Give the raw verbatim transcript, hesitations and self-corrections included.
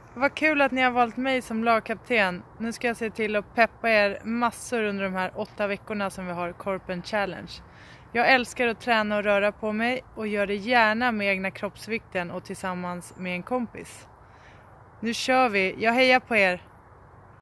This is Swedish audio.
Vad kul att ni har valt mig som lagkapten. Nu ska jag se till att peppa er massor under de här åtta veckorna som vi har Korpen Challenge. Jag älskar att träna och röra på mig och gör det gärna med egna kroppsvikten och tillsammans med en kompis. Nu kör vi, jag hejar på er!